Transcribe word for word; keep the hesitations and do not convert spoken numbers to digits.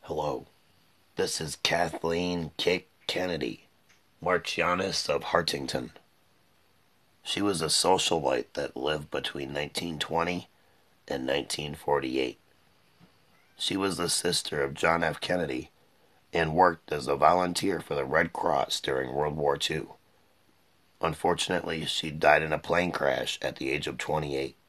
Hello, this is Kathleen Kick Kennedy, Marchioness of Hartington. She was a socialite that lived between nineteen twenty and nineteen forty-eight. She was the sister of John F. Kennedy and worked as a volunteer for the Red Cross during World War Two. Unfortunately, she died in a plane crash at the age of twenty-eight.